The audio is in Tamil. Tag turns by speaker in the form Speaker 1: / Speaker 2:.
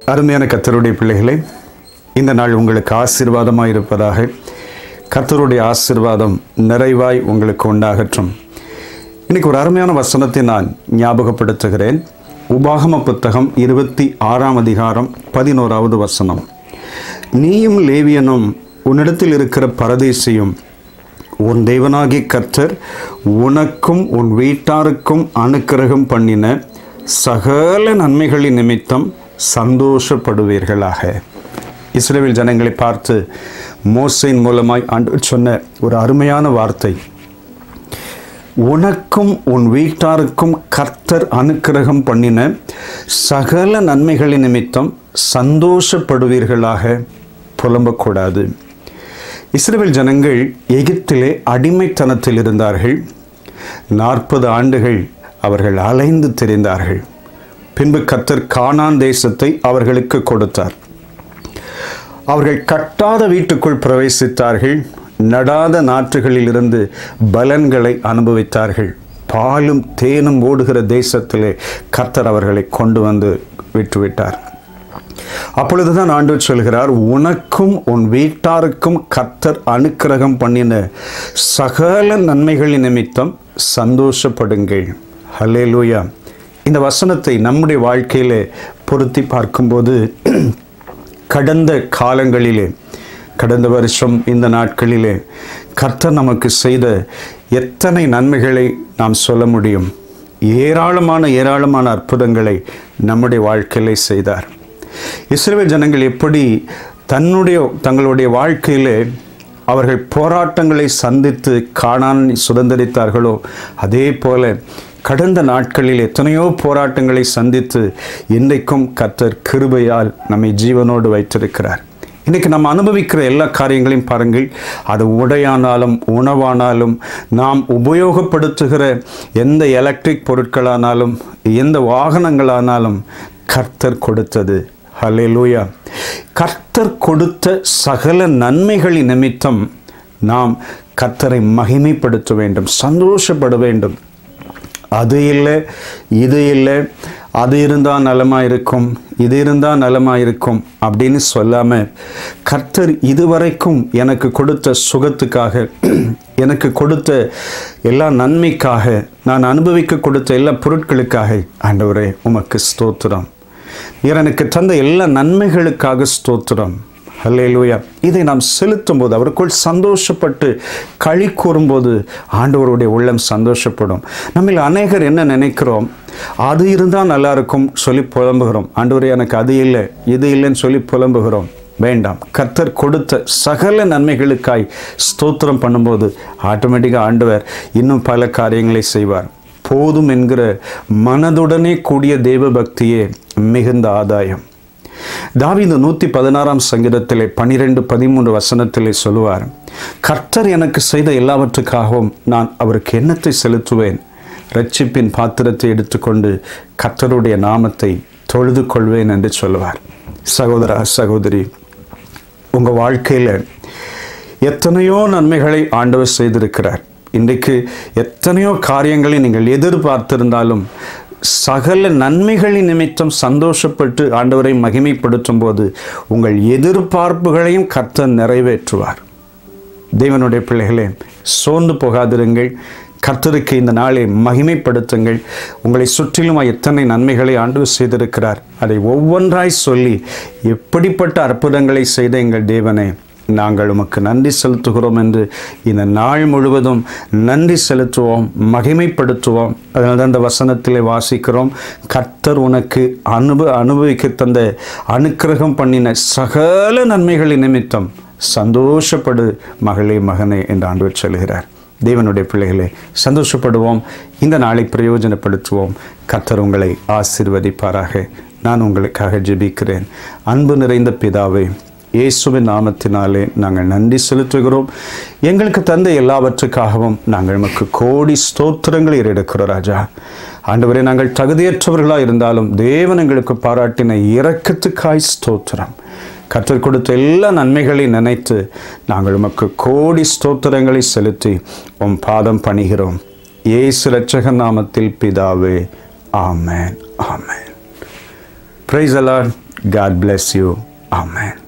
Speaker 1: அருமையான கர்த்தருடைய பிள்ளைகளே, இந்த நாள் உங்களுக்கு ஆசீர்வாதமாய் இருப்பதாக. கர்த்தருடைய ஆசீர்வாதம் நிறைவாய் உங்களுக்கு உண்டாகட்டும். இன்னைக்கு ஒரு அருமையான வசனத்தை நான் ஞாபகப்படுத்துகிறேன். உபாகம புத்தகம் 26ஆம் அதிகாரம் 11வது வசனம். நீயும் லேவியனும் உன்னிடத்தில் இருக்கிற பரதேசியும் உன் தேவனாகிய கர்த்தர் உனக்கும் உன் வீட்டாருக்கும் அனுக்கிரகம் பண்ணின சகல நன்மைகளின் நிமித்தம் சந்தோஷப்படுவீர்களாக. இஸ்ரவேல் ஜனங்களை பார்த்து மோசேயின் மூலமாய் ஆண்டவர் சொன்ன ஒரு அருமையான வார்த்தை, உனக்கும் உன் வீட்டாருக்கும் கர்த்தர் அனுக்கிரகம் பண்ணின சகல நன்மைகளின் நிமித்தம் சந்தோஷப்படுவீர்களாக. புலம்பக்கூடாது. இஸ்ரவேல் ஜனங்கள் எகிப்திலே அடிமைத்தனத்தில் இருந்தார்கள். 40 ஆண்டுகள் அவர்கள் அலைந்து திரிந்தார்கள். பின்பு கர்த்தர் கானான் தேசத்தை அவர்களுக்கு கொடுத்தார். அவர்கள் கட்டாத வீட்டுக்குள் பிரவேசித்தார்கள். நடாத நாற்றுகளிலிருந்து பலன்களை அனுபவித்தார்கள். பாலும் தேனும் ஓடுகிற தேசத்திலே கர்த்தர் அவர்களை கொண்டு வந்து விட்டுவிட்டார். அப்பொழுதுதான் ஆண்டவர் சொல்கிறார், உனக்கும் உன் வீட்டாருக்கும் கர்த்தர் அனுக்கிரகம் பண்ணின சகல நன்மைகளின் நிமித்தம் சந்தோஷப்படுங்கள். ஹல்லேலூயா. இந்த வசனத்தை நம்முடைய வாழ்க்கையிலே பொருத்தி பார்க்கும்போது, கடந்த காலங்களிலே, கடந்த வருஷம் இந்த நாட்களிலே கர்த்தர் நமக்கு செய்த எத்தனை நன்மைகளை நாம் சொல்ல முடியும். ஏராளமான அற்புதங்களை நம்முடைய வாழ்க்கையிலே செய்தார். இஸ்ரவேல் ஜனங்கள் எப்படி தங்களுடைய வாழ்க்கையிலே அவர்கள் போராட்டங்களை சந்தித்து கானானை சுதந்திரித்தார்களோ, அதே போல கடந்த நாட்களில் எத்தனையோ போராட்டங்களை சந்தித்து இன்றைக்கும் கர்த்தர் கிருபையால் நம்மை ஜீவனோடு வைத்திருக்கிறார். இன்றைக்கி நம்ம அனுபவிக்கிற எல்லா காரியங்களையும் பாருங்கள். அது உடையானாலும் உணவானாலும் நாம் உபயோகப்படுத்துகிற எந்த எலக்ட்ரிக் பொருட்களானாலும் எந்த வாகனங்களானாலும் கர்த்தர் கொடுத்தது. ஹல்லேலூயா. கர்த்தர் கொடுத்த சகல நன்மைகளின் நிமித்தம் நாம் கர்த்தரை மகிமைப்படுத்த வேண்டும், சந்தோஷப்பட வேண்டும். அது இல்லை, இது இல்லை, அது இருந்தால் நலமாக இருக்கும், இது இருந்தால் நலமாக இருக்கும் அப்படின்னு சொல்லாமல், கர்த்தர் இதுவரைக்கும் எனக்கு கொடுத்த சுகத்துக்காக, எனக்கு கொடுத்த எல்லா நன்மைக்காக, நான் அனுபவிக்க கொடுத்த எல்லா பொருட்களுக்காக ஆண்டவரே உமக்கு ஸ்தோத்திரம், நீர் எனக்கு தந்த எல்லா நன்மைகளுக்காக ஸ்தோத்திரம். ஹல்லேலூயா. இதை நாம் செலுத்தும் போது, அவருக்குள் சந்தோஷப்பட்டு களி கூறும்போது ஆண்டவருடைய உள்ளம் சந்தோஷப்படும். நம்மில் அநேகர் என்ன நினைக்கிறோம், அது இருந்தால் நல்லா இருக்கும் சொல்லி புலம்புகிறோம். ஆண்டவரே எனக்கு அது இல்லை, இது இல்லைன்னு சொல்லி புலம்புகிறோம். வேண்டாம். கர்த்தர் கொடுத்த சகல நன்மைகளுக்காய் ஸ்தோத்திரம் பண்ணும்போது ஆட்டோமேட்டிக்காக ஆண்டவர் இன்னும் பல காரியங்களை செய்வார். போதும் என்கிற மனதுடனே கூடிய தேவ பக்தியே மிகுந்த ஆதாயம். தாவீது 116ஆம் சங்கீதத்திலே 12-13 வசனத்திலே சொல்லுவார், கர்த்தர் எனக்கு செய்த எல்லாவற்றுக்காகவும் நான் அவருக்கு எண்ணத்தை செலுத்துவேன். இரட்சிப்பின் பாத்திரத்தை எடுத்துக்கொண்டு கர்த்தருடைய நாமத்தை தொழுது கொள்வேன் என்று சொல்லுவார். சகோதரா, சகோதரி, உங்கள் வாழ்க்கையில் எத்தனையோ நன்மைகளை ஆண்டவர் செய்திருக்கிறார். இன்றைக்கு எத்தனையோ காரியங்களை நீங்கள் எதிர்பார்த்திருந்தாலும் சகல நன்மைகளின் நிமித்தம் சந்தோஷப்பட்டு ஆண்டவரை மகிமைப்படுத்தும் போது உங்கள் எதிர்பார்ப்புகளையும் கர்த்தர் நிறைவேற்றுவார். தேவனுடைய பிள்ளைகளே, சோர்ந்து போகாதிருங்கள். கர்த்தருக்கு இந்த நாளை மகிமைப்படுத்துங்கள். உங்களை சுற்றிலும் எத்தனை நன்மைகளை ஆண்டவர் செய்திருக்கிறார் அதை ஒவ்வொன்றாய் சொல்லி, எப்படிப்பட்ட அற்புதங்களை செய்த எங்கள் தேவனே, நாங்கள் உமக்கு நன்றி செலுத்துகிறோம் என்று இந்த நாள் முழுவதும் நன்றி செலுத்துவோம், மகிமைப்படுத்துவோம். அதனால தான் இந்த வசனத்திலே வாசிக்கிறோம், கர்த்தர் உனக்கு அனுபவிக்க தந்த அனுக்கிரகம் பண்ணின சகல நன்மைகளின் நிமித்தம் சந்தோஷப்படு மகளே, மகனே என்று ஆண்டவர் சொல்கிறார். தேவனுடைய பிள்ளைகளே, சந்தோஷப்படுவோம். இந்த நாளை பிரயோஜனப்படுத்துவோம். கர்த்தர் உங்களை ஆசீர்வதிப்பாராக. நான் உங்களுக்காக ஜெபிக்கிறேன். அன்பு நிறைந்த பிதாவே, இயேசுவின் நாமத்தினாலே நாங்கள் நன்றி செலுத்துகிறோம். எங்களுக்கு தந்த எல்லாவற்றுக்காகவும் நாங்கள் நமக்கு கோடி ஸ்தோத்திரங்களை ஏறெடுக்கிறோம் ராஜா. ஆண்டவரே, நாங்கள் தகுதியற்றவர்களாக இருந்தாலும் தேவன் எங்களுக்கு பாராட்டின இரக்கத்துக்காய் ஸ்தோத்திரம். கர்த்தர் கொடுத்த எல்லா நன்மைகளையும் நினைத்து நாங்கள் உமக்கு கோடி ஸ்தோத்திரங்களை செலுத்தி உம் பாதம் பணிகிறோம். இயேசு இரட்சகர் நாமத்தில் பிதாவே, ஆமென், ஆமென். Praise the lord. God bless you. Amen.